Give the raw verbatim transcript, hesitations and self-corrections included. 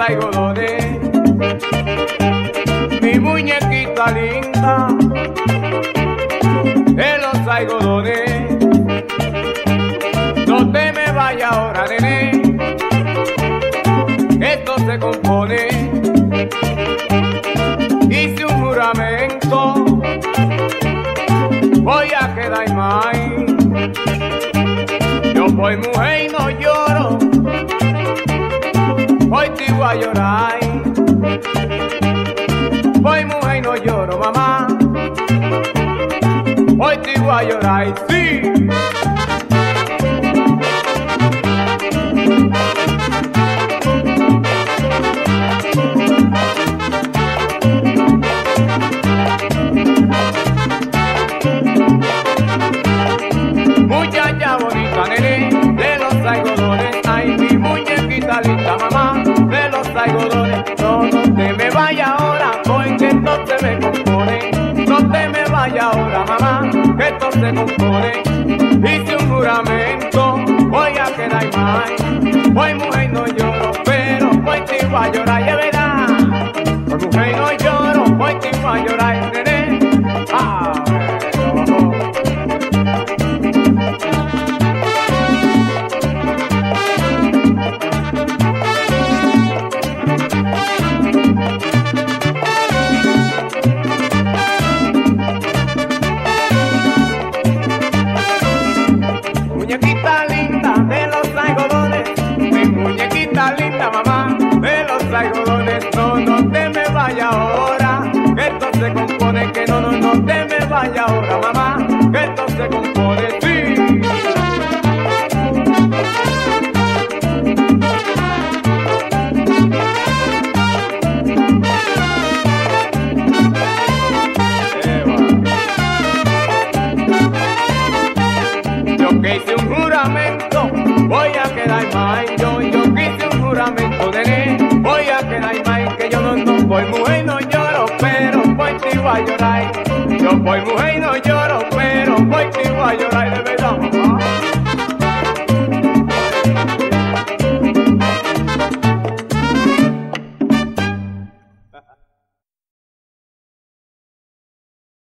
algodones, mi muñequita linda, de los algodones. No te me vayas ahora, nene, esto se compone. Hice un juramento, voy a quedar mal. Yo soy mujer y no lloro, hoy te voy a llorar. Soy mujer y no lloro, mamá, hoy te voy a llorar, sí. Muchacha bonita, nene, de los algodones, ay, mi muñequita linda, mamá, de los algodones. No, no te me vayas ahora, porque esto se me compone. No te me vayas ahora, mamá, que esto se compone. Hice un juramento, voy a quedar mal. Hoy mujer no lloro, pero hoy te voy a llorar, ya verás. Hoy mujer no lloro, hoy te voy a llorar, nene. Ah, no. Muñequita linda de los algodones, mi muñequita linda, mamá, de los algodones. No, no te me vayas ahora, que esto se compone. Que no, no, no te me vayas ahora, mamá, que esto se compone, sí. Yo que hice un juramento, voy a quedar mal. Yo, yo que hice un juramento, nene, voy a quedar mal. Que yo no, no voy mujer, no lloro, pero voy te voy a llorar. Yo voy mujer, no lloro, pero voy te voy a llorar de verdad.